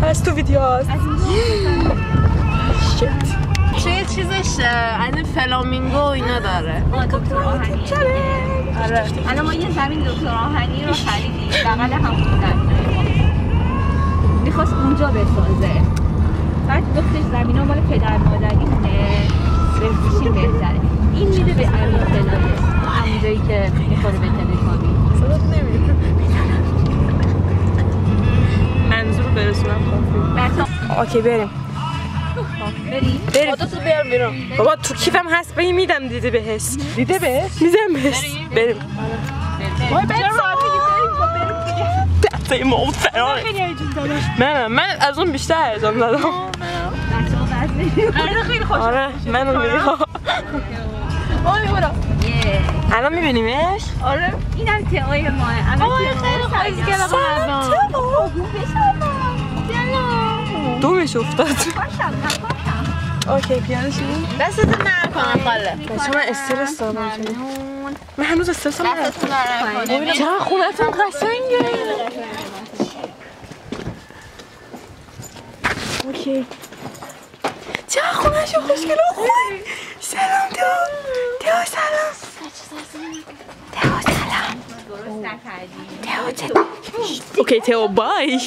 هست تو ویدیو هست توی چیزش از فلامینگو اینا داره دکتر آهنی آره الان ما یه زمین دکتر آهنی رو خریدیم بغل همون میخواست اونجا بسازه بعد گفتش زمین ها مال پدر مادریمونه بفروشیم بهتره این میده به امیر پدره همونجایی که میخوره به تلفانی صدات نمیده منظور برسونم کافی اوکی بریم بریم خودتو بیار بیرون بابا تو کیفم هست بگی میدم دیده بهش دیده بهش؟ میدم بهش بریم وای بریم دسته ما فراره من از اون بیشتر هرزام دادم خیلی خوش آره من اون میدیم الان میبینیمش؟ آره اینم تئوی ماه آره خیلی خوش گلم دومش افتاد اوکی پیاده شدیم دستتو نرم کنم خاله بچه من استرس دارم من هنوز استرس هم دستتو نرم کنم چرا خونتون قشنگه اوکی چرا خونهشون خوشگله خوبی سلام تیو سلام تیو سلام اوکی تیو بای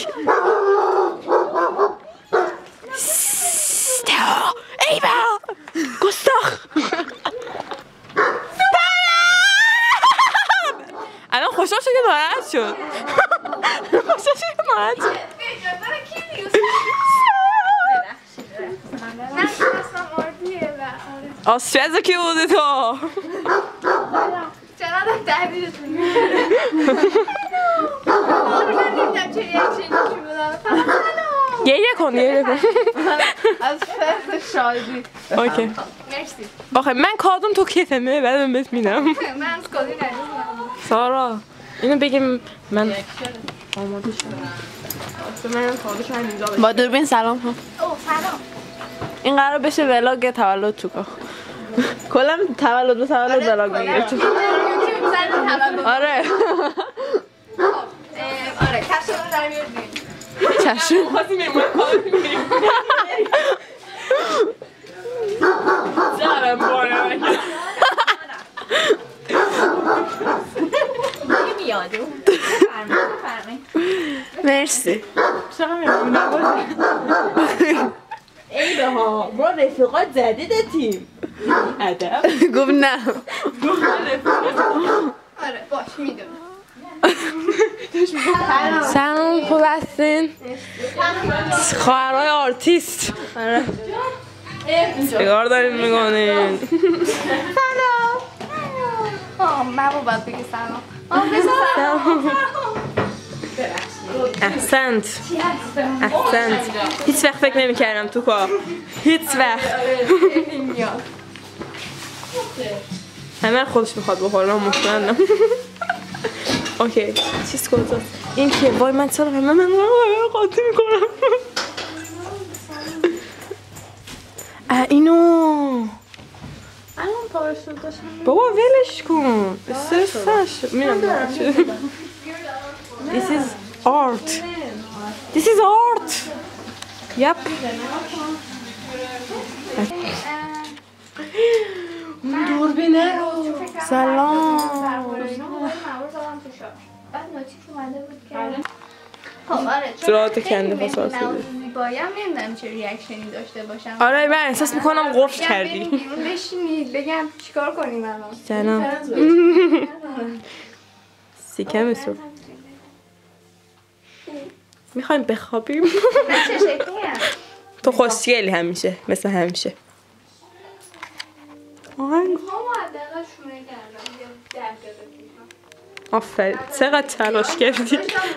تیو ای با گستاخ الان خوشحال شد که ناراحت شد خوشحال شد که ناراحت شد آسفیزه که بوده تو چرا تحبیلتون من نمیدونم چه ریاکشنی بودم گریه کن از فرد شادی اوکی مرسی آخه من کادون تو کیفمه بعدم بهت میدم من از کادی ندیدم سارا اینو بگیم من آماده شدم من کادوش اینجا با دوربین سلام ها اوه سلام این قرار بشه ولاگ تولد چوکا کلا تولد ولاگ میگیره تو یوتیوب زن تولد آره آره کفش رو در میاریم چشم زارم باره میاد مرسی ای به ها ما رفیقات جدیدتیم ادب گفت نه آره باش میدونم سلام خوب هستین خواهرای آرتیست چیکار دارین میکنین سلام من باید بگی سلام احسنت هیچ وقت فکر نمی کردم تو کار هیچ وقت همه خودش میخواد بخوره من مطمئنم اوکی چیز کجاست این که وای من چرا من قاطی میکنم اینو الان پاراشوت داشتم بابا ولش کن استرسش میرم This is art. This is art. Yep. اون دوربینه رو سلام زرات کنده فساد بایم نمیدونم چه ریاکشنی داشته باشم آره من احساس میکنم قفل کردی بشینید بگم چیکار کنیم الان سلام سیکم سو میخوایم بخوابیم چه شکلیه تو خوشگلی همیشه مثل همیشه آهنگ آفرین چقدر تلاش کردی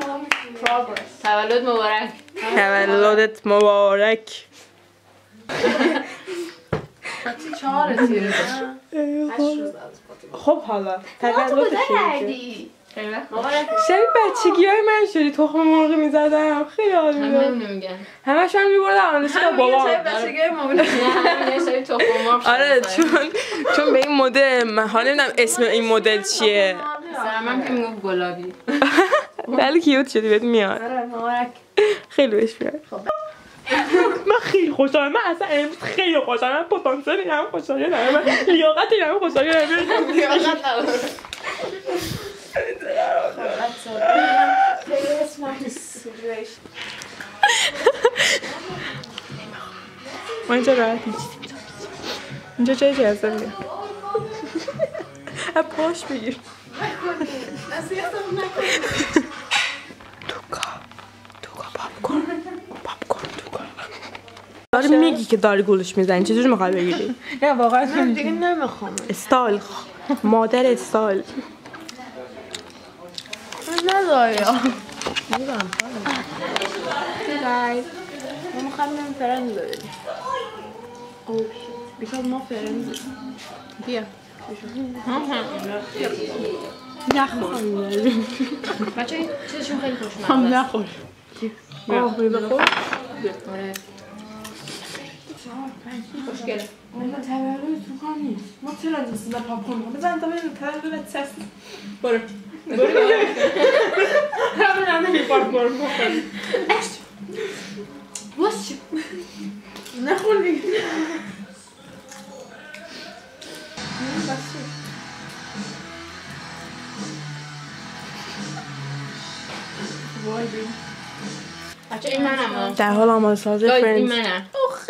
تولد مبارک تولدت مبارک خب حالا تولدت کردی شبیه بچگی های من شدی تخم مرغ میزدم خیلی حال میدم همش هم میبردم آنشگاه بابا آره چون به این مدل حالا نمیدونم اسم این مدل چیه من که میگم گلابی ولی کیوت شدی بهت میاد خیلی بهش میاد. من خیلی خوشحالم. من اصلا امروز خیلی خوشحالم. من پتانسیلی هم خوشحالم. من لیاقتی هم خوشحالم. لیاقت نداره. ما اینجا راحت نیستیم. اینجا جای جذابیه. پاش بگیر. توکا پاپکورن داره میگی که داری گولش میزنی. چجوری میخوای بگیری؟ نه واقعا من دیگه نمیخوام. استایل مادر استایل. نداره. میرم. گایز ما میخوایم فرند ببینیم. اوه بیکاز ما فرند بیا نخور بچه چیزشون خیلی خوشمزه هم نخور آه میبه خور؟ آره خوشگله تولد تو کار نیست. ما چرا نیستیم در پاپکورن بزن تا ببینیم تولد چست. برو همه می پاپکورن بخوریم. باز چی؟ نخور دیگه وای بیم بچه این منم در حال آماده سازی این فرندز. منم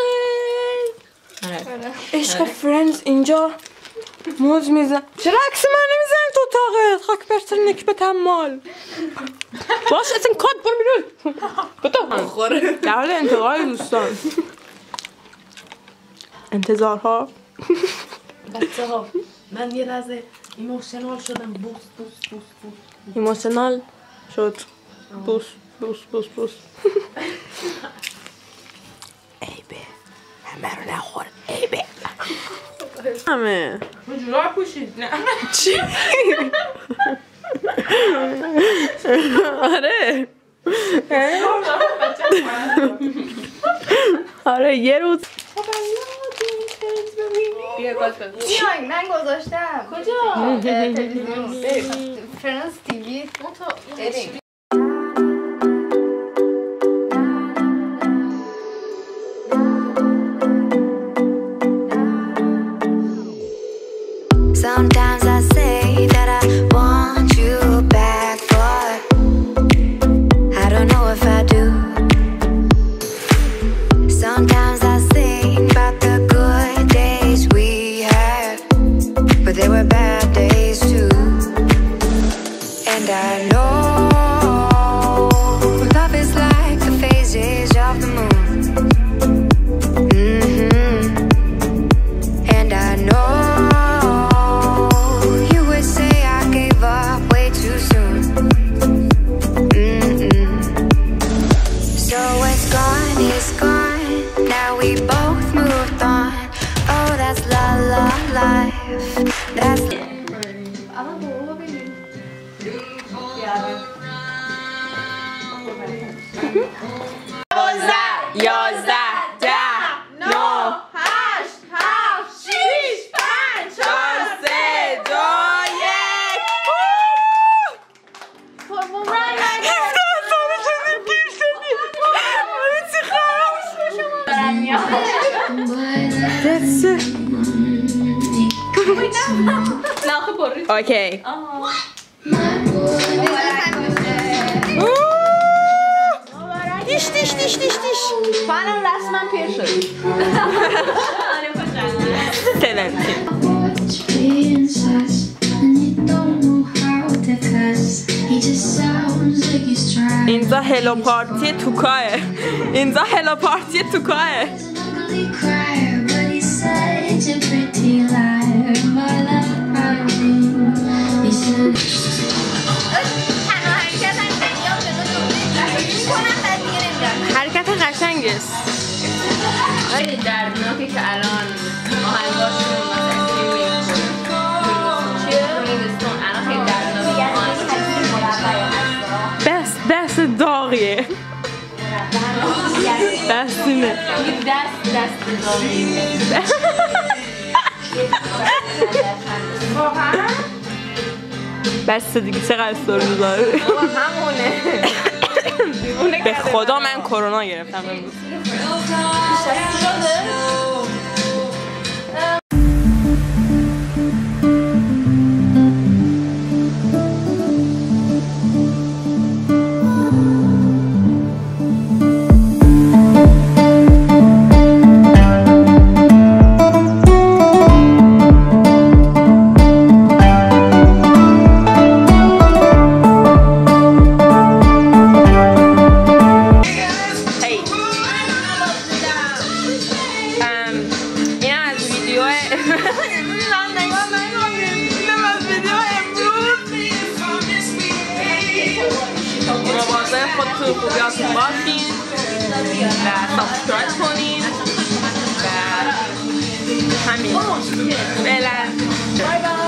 عشق فرندز اینجا موز میزن. چرا عکس من نمیزنی تو اتاقت؟ خاک برسر نک به تمال. باش اصلا کات برو بیرون. بخوره در حال انتظار دوستان. انتظارها. بچه ها من یه لحظه ایموشنال شدم. بوس ایموشنال شد. بوس ایبه همه رو نخور. ایبه همه جورا پوشید. نه چی؟ آره آره یه روز بیا گاز کن بیاین من گذاشتم کجا؟ تلویزیون فرنس تیوی بریم Sometimes I say that I want you back, but I don't know if I do. Sometimes I think about the good days we had, but there were bad days too. And I know love is like the phases of the moon. And I know اوکی دیش فنم رسما پیر شد اینجا هلو پارتی توکاه. اینجا هلو پارتی توکاه. حرکت قشنگ است. خیلی دردناکه که الان آهنگاشون مثلا میگستون الان خیلی دردناکه. دست داغیه. دست اینه. دست داغیه. بس دیگه چقدر سر میذاره. همونه به خدا من کرونا گرفتم امروز. خودتون خوبیاتون باشین و سابسکرایب کنین و همین فعلا